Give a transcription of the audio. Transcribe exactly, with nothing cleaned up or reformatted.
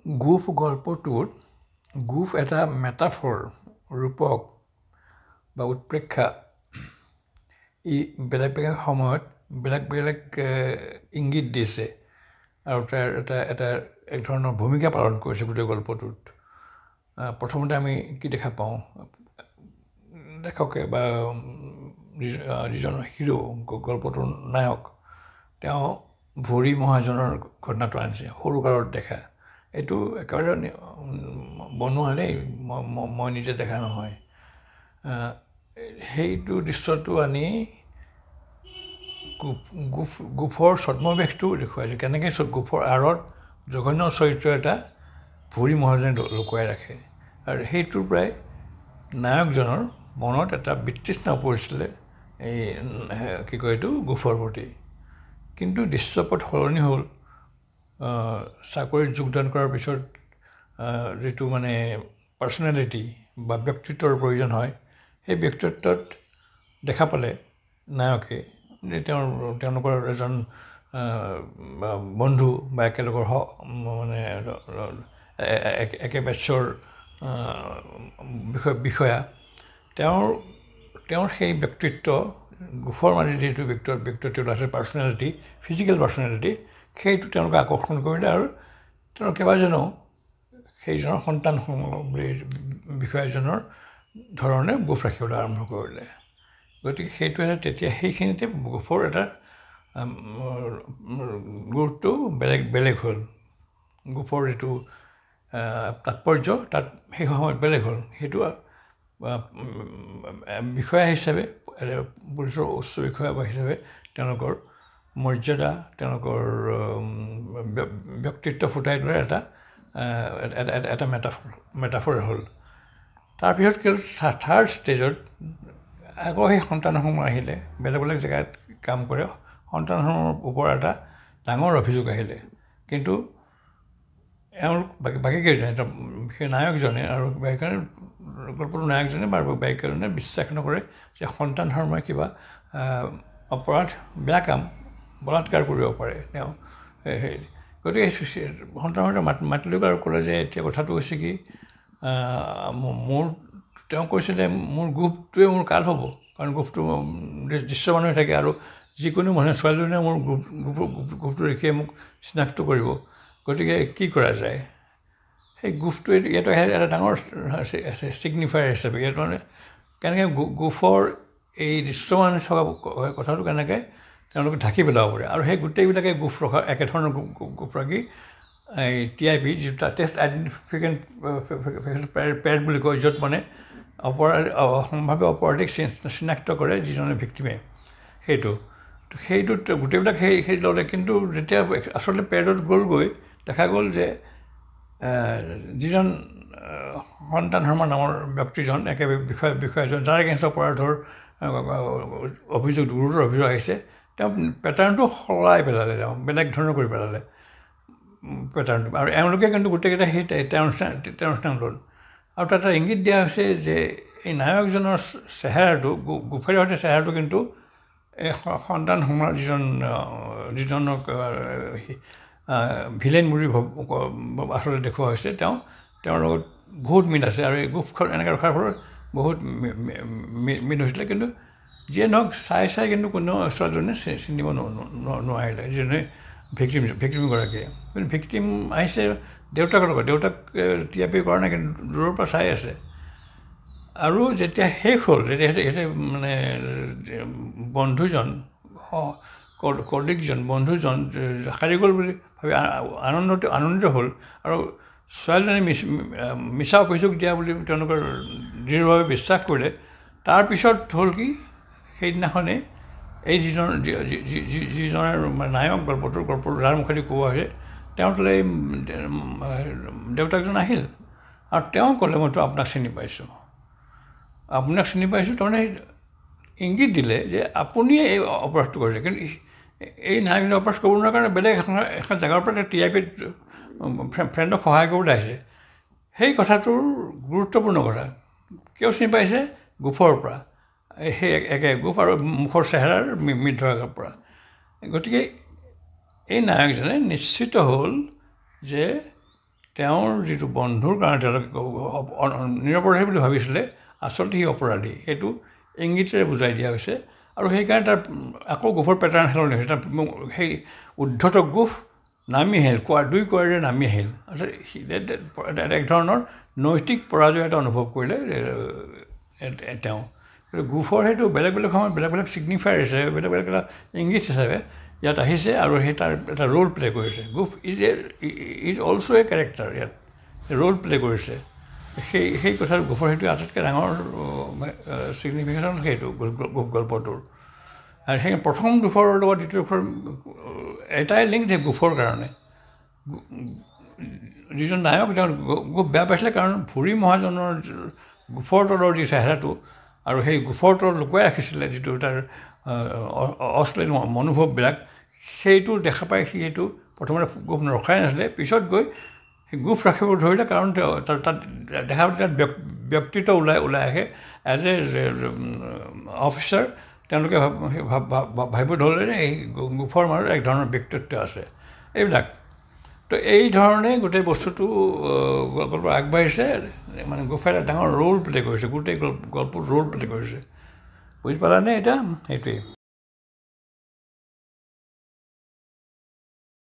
গুফ গল্পটোত গুফ এটা মেটাফৰ ৰূপক বা উৎপ্ৰেক্ষা ই বেলেগ বেলেগ সময়ত বেলেগ বেলেগ ইংগিত দিছে আৰু তাৰ এটা এটা এক ধৰণৰ ভূমিকা পালন কৰিছে গোটেই গল্পটোত। প্ৰথমতে আমি কি দেখা পাওঁ, লেখকে বা যিজন হিৰো গল্পটোৰ নায়ক তেওঁ ভৰি মহাজনৰ ঘটনাটো আনিছে সৰুকালত দেখা। এইটো একেবাৰে বনোৱা দেই, মই নিজে দেখা নহয়। সেইটো দৃশ্যটো আনি গুফ গুফ গুফৰ ছদ্মবেশটো দেখুৱাইছে, কেনেকৈ গুফৰ আঁৰত জঘন্য চৰিত্ৰ এটা ভৰি মহাজনে লুকুৱাই ৰাখে। আৰু সেইটোৰ পৰাই নায়কজনৰ মনত এটা বিতৃষ্ণা পৰিছিলে এই কি কয় এইটো গুফৰ প্ৰতি। কিন্তু দৃশ্যপট সলনি হ'ল। চাকৰিত যোগদান কৰাৰ পিছত যিটো মানে পাৰ্চনেলিটি বা ব্যক্তিত্বৰ প্ৰয়োজন হয়, সেই ব্যক্তিত্বত দেখা পালে নায়কে যে তেওঁৰ তেওঁলোকৰ এজন বন্ধু বা একেলগৰ মানে একে বেটছৰ বিষয় বিষয়া তেওঁৰ তেওঁৰ সেই ব্যক্তিত্ব গুফৰ মাজে যিটো ব্যক্তি ব্যক্তিত্ব আছে পাৰ্চনেলিটি, ফিজিকেল পাৰ্চনেলিটি, সেইটো তেওঁলোকে আকৰ্ষণ কৰিলে আৰু তেওঁৰ কেইবাজনো সেইজনৰ সন্তান বুলি বিষয়াজনৰ ধৰণে গুফ ৰাখিবলৈ আৰম্ভ কৰিলে। গতিকে সেইটো এটা তেতিয়া সেইখিনিতে গুফৰ এটা গুৰুত্ব বেলেগ বেলেগ হ'ল। গুফৰ যিটো তাৎপৰ্য তাত সেই সময়ত বেলেগ হ'ল। সেইটো বিষয়া হিচাপে পুলিচৰ উচ্চ বিষয়া হিচাপে তেওঁলোকৰ মৰ্যাদা, তেওঁলোকৰ ব্যক্তিত্ব ফুটাই তোলাৰ এটা এটা মেটাফৰ মেটাফৰ হ'ল। তাৰপিছত কি হ'ল, থাৰ্ড ষ্টেজত আকৌ সেই সন্তানসমূহ আহিলে, বেলেগ বেলেগ জেগাত কাম কৰে, সন্তানসমূহৰ ওপৰত এটা ডাঙৰ অভিযোগ আহিলে। কিন্তু এওঁলোক বাকী বাকীকেইজনে সেই নায়কজনে আৰু বাকীজনে গল্পটোৰ নায়কজনে বা বাকীকেইজনে বিশ্বাস নকৰে যে সন্তান ধৰ্মই কিবা অপৰাধ, বেয়া কাম, বলাৎকাৰ কৰিব পাৰে তেওঁ। সেই গতিকে সন্তানহঁতে মাত মাতিলোঁ আৰু ক'লে যে এতিয়া কথাটো হৈছে কি, মোৰ তেওঁ কৈছিলে মোৰ গুফটোৱে মোৰ কাল হ'ব, কাৰণ গুফটো দৃশ্যমান হৈ থাকে আৰু যিকোনো মানুহে ছোৱালীজনীয়ে মোৰ গুফ গুফটো দেখিয়ে মোক চিনাক্ত কৰিব। গতিকে কি কৰা যায়, সেই গুফটো ইয়াতো এটা ডাঙৰ ছিগনিফায়াৰ হিচাপে ইয়াত মানে কেনেকৈ গুফৰ এই দৃশ্যমান থকা কথাটো কেনেকৈ তেওঁলোকে ঢাকি পেলাব পাৰে। আৰু সেই গোটেইবিলাকে গুফ ৰখা একেধৰণৰ গুফ ৰাখি এই টি আই পি যিটো টেষ্ট আইডেণ্টিফিকেশ্যন পেড বুলি কয়, য'ত মানে অপৰাধ সম্ভাৱ্য অপৰাধীক চিনাক্ত কৰে যিজনে ভিক্টিমে, সেইটো সেইটোত গোটেইবিলাক সেই সেই ল'লে। কিন্তু যেতিয়া আচলতে পেডত গ'লগৈ দেখা গ'ল যে যিজন সন্তান শৰ্মা নামৰ ব্যক্তিজন একে বিষয় বিষয়াজন যাৰ এগেইনষ্ট অপৰাধৰ অভিযোগ গুৰুতৰ অভিযোগ আহিছে, তেওঁ পেটাৰ্ণটো সলাই পেলালে, তেওঁ বেলেগ ধৰণৰ কৰি পেলালে পেটাৰ্ণটো। আৰু এওঁলোকে কিন্তু গোটেইকেইটা সেই তেওঁৰ তেওঁৰ স্থান ল'ল। আৰু তাত এটা ইংগিত দিয়া হৈছে যে এই নায়কজনৰ চেহেৰাটো, গুফেৰে সৈতে চেহেৰাটো কিন্তু এই সন্তান শৰ্মাৰ যিজন যিজনক ভিলেইন বুলি আচলতে দেখুওৱা হৈছে, তেওঁ তেওঁৰ লগত বহুত মিল আছে। আৰু এই গুফখন এনেকৈ ৰখাৰ ফলত বহুত মিল হৈছিলে। কিন্তু যিয়ে নহওক চাই চাই কিন্তু কোনো ছোৱালীজনীয়ে চিনিব নোৱাৰিলে যিজনে ভিক্টিম ভিক্টিমগৰাকীয়ে। কিন্তু ভিক্টিম আহিছে দেউতাকৰ লগত, দেউতাক টি আই পি কৰা নাই, কিন্তু দূৰৰ পৰা চাই আছে। আৰু যেতিয়া শেষ হ'ল, যেতিয়া সিহঁতে মানে বন্ধুজন কলিগজন বন্ধুজন হাৰি গ'ল বুলি ভাবি আনন্দ আনন্দিত হ'ল। আৰু ছোৱালীজনী মিছ মিছা অভিযোগ দিয়া বুলি তেওঁলোকৰ দৃঢ়ভাৱে বিশ্বাস কৰিলে। তাৰপিছত হ'ল কি, সেইদিনাখনেই এই যিজন যিজনৰ নায়ক গল্পটোৰ গল্পটোৰ যাৰ মুখেদি কোৱা হৈছে, তেওঁ তালৈ দেউতাকজন আহিল আৰু তেওঁ ক'লে মইতো আপোনাক চিনি পাইছোঁ, আপোনাক চিনি পাইছোঁ তাৰমানে ইংগিত দিলে যে আপুনিয়ে এই অপৰাধটো কৰিছে। কিন্তু এই নায়কজনে অপৰাধ কৰিব নোৱাৰাৰ কাৰণে বেলেগ এখন এখন জেগাৰ পৰা টি আই পিত ফ্ৰেণ্ডক সহায় কৰিবলৈ আহিছে। সেই কথাটোৰ গুৰুত্বপূৰ্ণ কথা, কিয় চিনি পাইছে, গুফৰ পৰা, সেই একে গুফ আৰু মুখৰ চেহেৰাৰ মিল থকাৰ পৰা। গতিকে এই নায়কজনে নিশ্চিত হ'ল যে তেওঁৰ যিটো বন্ধুৰ কাৰণে তেওঁলোকে নিৰপৰাধী বুলি ভাবিছিলে আচলতে সি অপৰাধী সেইটো ইংগিতেৰে বুজাই দিয়া হৈছে আৰু সেইকাৰণে তাৰ আকৌ গোফৰ পেটাৰ্ণ সলনি হৈছে তাৰ সেই উদ্ধত গোফ নামি আহিল কোৱা দুই কোৱাৰে নামি আহিল আচলতে এক ধৰণৰ নৈতিক পৰাজয় এটা অনুভৱ কৰিলে তেওঁ গোফৰ সেইটো বেলেগ বেলেগ সময়ত বেলেগ বেলেগ ছিগনিফায়াৰ হিচাপে বেলেগ বেলেগ এটা ইংগিত হিচাপে ইয়াত আহিছে আৰু সেই তাৰ এটা ৰোল প্লে কৰিছে গুফ is a is also' a character ইয়াত ৰোল প্লে কৰিছে সেই সেই কথাৰ গোফৰ সেইটো আটাইতকৈ ডাঙৰ ছিগনিফিকেশ্যন সেইটো গোফ গল্পটোৰ আৰু সেই প্ৰথম গোফৰ লগত দ্বিতীয় গোফৰ এটাই লিংক যে গোফৰ কাৰণে যিজন নায়ক তেওঁ গোফ বেয়া পাইছিলে কাৰণ ভুৰি মহাজনৰ গোফৰ তলৰ যি চেহেৰাটো আৰু সেই গোফৰ তলত লুকুৱাই ৰাখিছিলে যিটো তাৰ অশ্লীল মনোভৱবিলাক সেইটো দেখা পাই সি সেইটো প্ৰথমতে গোফ ৰখাই নাছিলে পিছত গৈ সেই গোফ ৰাখিব ধৰিলে কাৰণ তেওঁ তাত দেখা পালে তাত ব্যক্তিত্ব ওলাই ওলাই আহে এজ এ অফিচাৰ তেওঁলোকে ভাবিব ধৰিলে যে এই গোফৰ মাজত এক ধৰণৰ ব্যক্তিত্ব আছে এইবিলাক তো এই ধৰণে গোটেই বস্তুটো গল্প আগবাঢ়িছে মানে গোফে এটা ডাঙৰ ৰোল প্লে কৰিছে গোটেই গল্পত ৰোল প্লে কৰিছে বুজি পালানে এতিয়া সেইটোৱেই